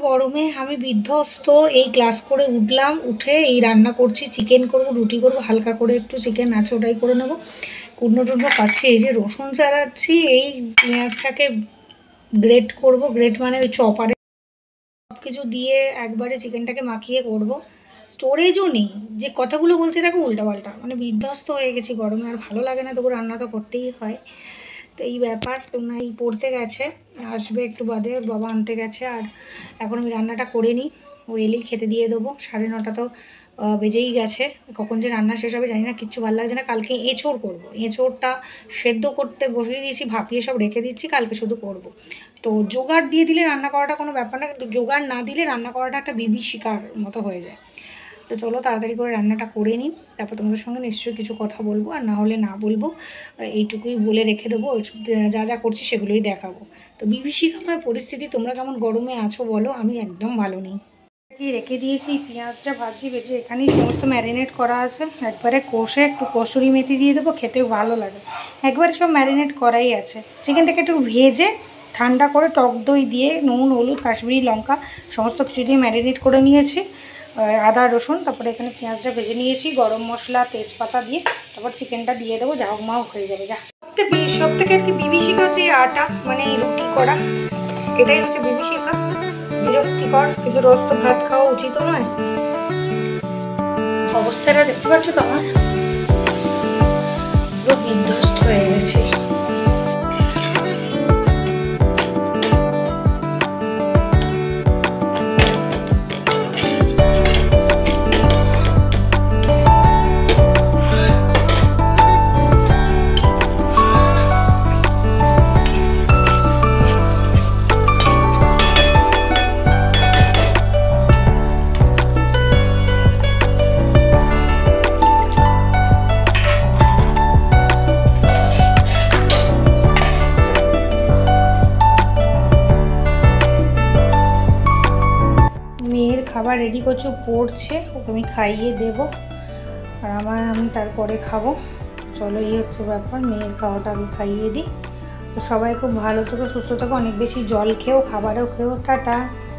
গরমে আমি বিধ্বস্ত। এই ক্লাস করে উঠলাম, উঠে এই রান্না করছি, চিকেন করব, রুটি করব, হালকা করে একটু চিকেন আছে ওটাই করে নেবো। কুটনো টুকনো পাচ্ছি, এই যে রসুন চালাচ্ছি, এই পেঁয়াজটাকে গ্রেট করব, গ্রেট মানে ওই চপারে সব কিছু দিয়ে একবারে চিকেনটাকে মাখিয়ে করব। স্টোরেজও নেই, যে কথাগুলো বলছে দেখো উল্টাপাল্টা, মানে বিধ্বস্ত হয়ে গেছি গরমে, আর ভালো লাগে না, তবু রান্না তো করতেই হয়। তো এই ব্যাপার। তোমরা এই পড়তে গেছে, আসবে একটু বাদে, বাবা আনতে গেছে, আর এখন আমি রান্নাটা করে নিই, ও এলেই খেতে দিয়ে দেবো। 9:30 তো বেজেই গেছে, কখন যে রান্না শেষ হবে জানি না, কিচ্ছু ভালো লাগছে না। কালকে এঁচোড় করবো, এঁচোড়টা সেদ্ধ করতে বসিয়ে দিয়েছি, ভাপিয়ে সব রেখে দিচ্ছি, কালকে শুধু করব। তো জোগাড় দিয়ে দিলে রান্না করাটা কোনো ব্যাপার না, কিন্তু জোগাড় না দিলে রান্না করাটা একটা বিভীষিকার মতো হয়ে যায়। তো চলো তাড়াতাড়ি করে রান্নাটা করে নিই, তারপর তোমাদের সঙ্গে নিশ্চয়ই কিছু কথা বলবো, আর না হলে না বলবো, এইটুকুই বলে রেখে দেবো, যা যা করছি সেগুলোই দেখাবো। তো বিভীষিকাময় পরিস্থিতি। তোমরা কেমন গরমে আছো বলো, আমি একদম ভালো নেই। কি রেখে দিয়েছি, পেঁয়াজটা ভাজি ভেজে এখানেই সমস্ত ম্যারিনেট করা আছে, একবারে কষে একটু কসুরি মেথি দিয়ে দেবো, খেতেও ভালো লাগে। একবারে সব ম্যারিনেট করাই আছে। চিকেনটাকে একটু ভেজে ঠান্ডা করে টক দই দিয়ে নুন, হলুদ, কাশ্মীরি লঙ্কা সমস্ত কিছু দিয়ে ম্যারিনেট করে নিয়েছি, আদা রসুন, তারপরে এখানে পেঁয়াজটা ভেজে নিয়েছি, গরম মশলা তেজপাতা দিয়ে তারপর চিকেনটা দিয়ে দেবো, যা হোক মাও হয়ে যাবে। যা সব থেকে আর কি বিভীষিকা হচ্ছে এই আটা, মানে এই রুটি করা, এটাই হচ্ছে বিভীষিকা, বিরক্তিকর। কিন্তু রোজ তো ভাত খাওয়া উচিত নয়। অবস্থাটা দেখতে পাচ্ছ তো আমার, পুরো বিধ্বস্ত হয়ে গেছে। খাবার রেডি করছো, পড়ছে, ওকে আমি খাইয়ে দেবো, আর আমি তারপরে খাবো। চলো এই হচ্ছে ব্যাপার, মেয়ের খাওয়াটা আমি খাইয়ে দিই। তো সবাই খুব ভালো থেকো, সুস্থ থেকো, অনেক বেশি জল খেও, খাবারও খেও, টাটা।